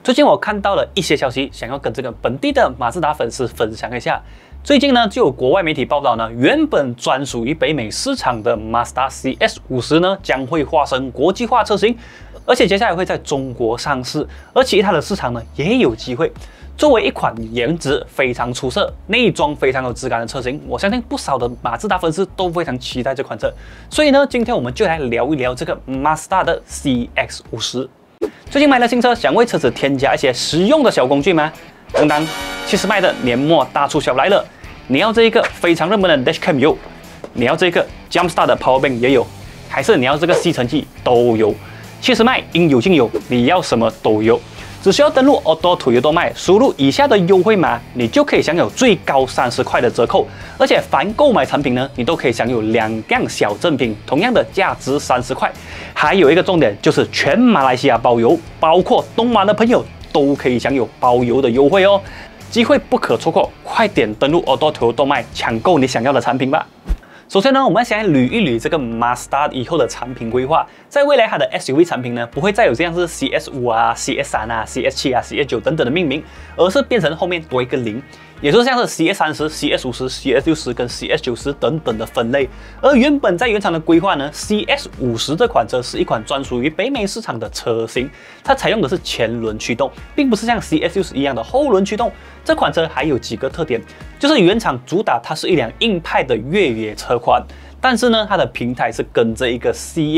最近我看到了一些消息，想要跟这个本地的马自达粉丝分享一下。最近呢，就有国外媒体报道呢，原本专属于北美市场的 Mazda CS50呢，将会化身国际化车型，而且接下来会在中国上市，而其他的市场呢也有机会。作为一款颜值非常出色、内装非常有质感的车型，我相信不少的马自达粉丝都非常期待这款车。所以呢，今天我们就来聊一聊这个 Mazda 的 CX50。最近买了新车，想为车子添加一些实用的小工具吗？当当，70迈的年末大促销来了！你要这一个非常热门的 Dashcam 有，你要这个 Jumpstart 的 Power Bank 也有，还是你要这个吸尘器都有？70迈应有尽有，你要什么都有。只需要登录 Auto Toyota Mall， 输入以下的优惠码，你就可以享有最高30块的折扣，而且凡购买产品呢，你都可以享有2样小赠品，同样的价值30块。还有一个重点就是全马来西亚包邮，包括东马的朋友都可以享有包邮的优惠哦，机会不可错过，快点登录 Auto Toyota Mall抢购你想要的产品吧。首先呢，我们先来捋一捋这个 Mazda 以后的产品规划。在未来，它的 SUV 产品呢，不会再有这样是 CS5啊、CS3啊、CS7啊、CS9等等的命名，而是变成后面多一个0，也就是像是 CS30、CS50、CS60跟 CS90等等的分类。而原本在原厂的规划呢 ，CS50 这款车是一款专属于北美市场的车型，它采用的是前轮驱动，并不是像 CS60 一样的后轮驱动。这款车还有几个特点，就是原厂主打它是一辆硬派的越野车款，但是呢，它的平台是跟着一个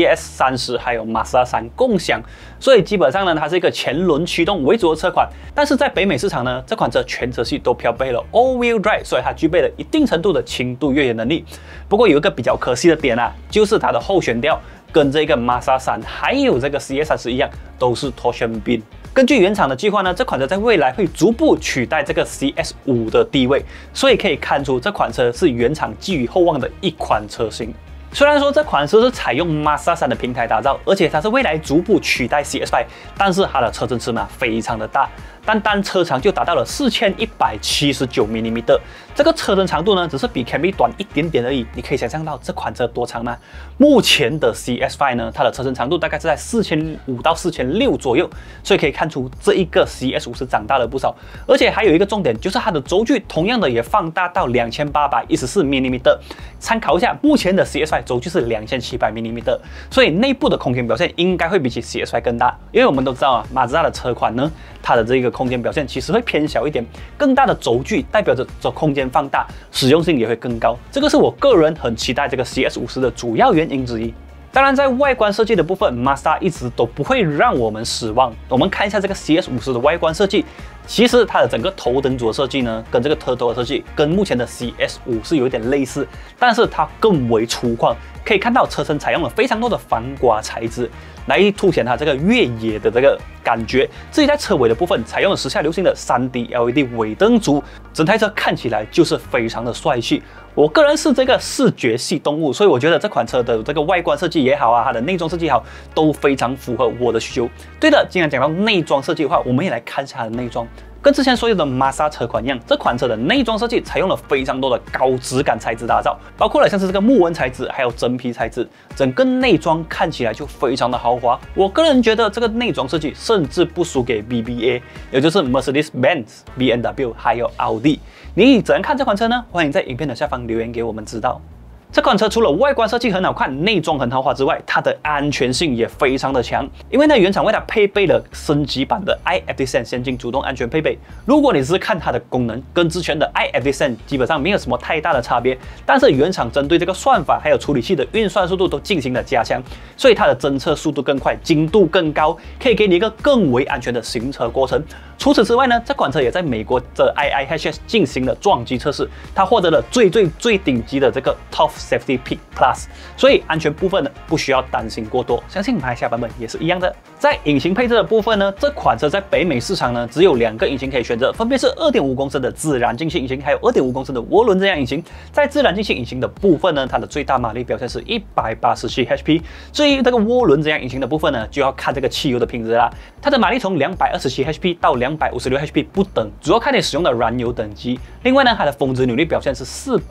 CS30 还有 Mazda 3共享，所以基本上呢，它是一个前轮驱动为主的车款。但是在北美市场呢，这款车全车系都标配了 All-Wheel Drive， 所以它具备了一定程度的轻度越野能力。不过有一个比较可惜的点啊，就是它的后悬吊跟这个 Mazda 3还有这个 CS30 一样，都是 Torsion Beam。根据原厂的计划呢，这款车在未来会逐步取代这个 CS5 的地位，所以可以看出这款车是原厂寄予厚望的一款车型。虽然说这款车是采用 Mazda 3的平台打造，而且它是未来逐步取代 CS5， 但是它的车身尺码非常的大，单车长就达到了4179 mm。这个车身长度呢，只是比 Camry 短一点点而已。你可以想象到这款车多长吗？目前的 CS5 呢，它的车身长度大概是在4500到4600左右，所以可以看出这一个 CS50 长大了不少。而且还有一个重点，就是它的轴距同样的也放大到2814 mm。参考一下，目前的 CS5 轴距是2700 mm， 所以内部的空间表现应该会比起 CS5 更大。因为我们都知道啊，马自达的车款呢，它的这个空间表现其实会偏小一点，更大的轴距代表着这空间放大，实用性也会更高。这个是我个人很期待这个 CS50 的主要原因之一。当然，在外观设计的部分 ，Mazda 一直都不会让我们失望。我们看一下这个 CS50 的外观设计，其实它的整个头灯组的设计呢，跟这个车头的设计跟目前的 CS5 是有一点类似，但是它更为粗犷。可以看到车身采用了非常多的防刮材质，来凸显它这个越野的这个感觉。至于在车尾的部分，采用了时下流行的 3D LED 尾灯组，整台车看起来就是非常的帅气。我个人是这个视觉系动物，所以我觉得这款车的这个外观设计也好啊，它的内装设计也好，都非常符合我的需求。对的，既然讲到内装设计的话，我们也来看一下它的内装。跟之前所有的 Mazda 车款一样，这款车的内装设计采用了非常多的高质感材质打造，包括了像是这个木纹材质，还有真皮材质，整个内装看起来就非常的豪华。我个人觉得这个内装设计甚至不输给 BBA， 也就是 Mercedes-Benz、BMW 还有奥迪。你怎样看这款车呢？欢迎在影片的下方留言给我们知道。这款车除了外观设计很好看、内装很豪华之外，它的安全性也非常的强。因为呢，原厂为它配备了升级版的 iAvtSense 先进主动安全配备。如果你只是看它的功能，跟之前的 iAvtSense 基本上没有什么太大的差别，但是原厂针对这个算法还有处理器的运算速度都进行了加强，所以它的侦测速度更快，精度更高，可以给你一个更为安全的行车过程。除此之外呢，这款车也在美国的 IIHS 进行了撞击测试，它获得了最顶级的这个 Top Safety Pick Plus， 所以安全部分呢不需要担心过多，相信马来西亚版本也是一样的。在引擎配置的部分呢，这款车在北美市场呢只有2个引擎可以选择，分别是 2.5 公升的自然进气引擎，还有 2.5 公升的涡轮增压引擎。在自然进气引擎的部分呢，它的最大马力表现是187 HP， 至于这个涡轮增压引擎的部分呢，就要看这个汽油的品质啦。它的马力从227 HP 到256 HP 不等，主要看你使用的燃油等级。另外呢，它的峰值扭力表现是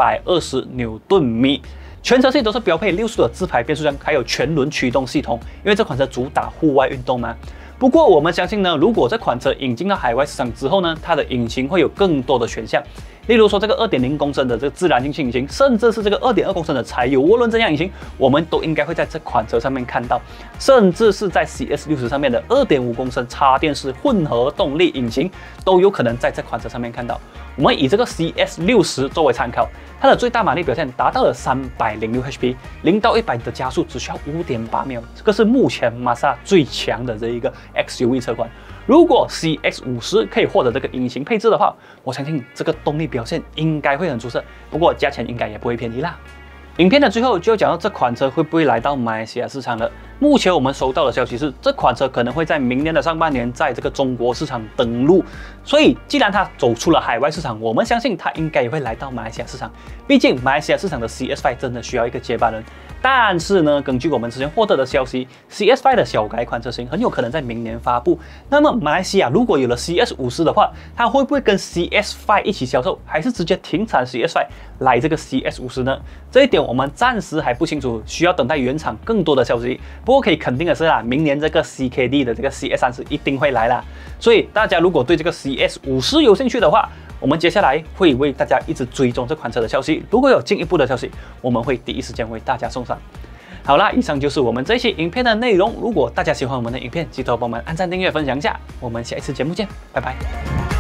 420牛顿米。全车系都是标配6速的自排变速箱，还有全轮驱动系统，因为这款车主打户外运动嘛。不不过我们相信呢，如果这款车引进到海外市场之后呢，它的引擎会有更多的选项，例如说这个2.0公升的这个自然进气引擎，甚至是这个2.2公升的柴油涡轮增压引擎，我们都应该会在这款车上面看到，甚至是在 CS60 上面的2.5公升插电式混合动力引擎，都有可能在这款车上面看到。我们以这个 CS60 作为参考，它的最大马力表现达到了306 HP， 0到100的加速只需要5.8秒，这个是目前玛莎拉最强的这一个 XUV 车款。如果 CX50 可以获得这个引擎配置的话，我相信这个动力表现应该会很出色，不过价钱应该也不会便宜啦。影片的最后就要讲到这款车会不会来到马来西亚市场了。目前我们收到的消息是，这款车可能会在明年的上半年在这个中国市场登陆。所以，既然它走出了海外市场，我们相信它应该也会来到马来西亚市场。毕竟，马来西亚市场的 CS5 真的需要一个接班人。但是呢，根据我们之前获得的消息 ，CS5 的小改款车型很有可能在明年发布。那么，马来西亚如果有了 CS50的话，它会不会跟 CS5 一起销售，还是直接停产 CS5 来这个 CS50 呢？这一点我们暂时还不清楚，需要等待原厂更多的消息。不过可以肯定的是啦，明年这个 CKD 的这个 CS30 一定会来啦。所以大家如果对这个 CS50 有兴趣的话，我们接下来会为大家一直追踪这款车的消息。如果有进一步的消息，我们会第一时间为大家送上。好啦，以上就是我们这一期影片的内容。如果大家喜欢我们的影片，记得帮我们按赞、订阅、分享一下。我们下一次节目见，拜拜。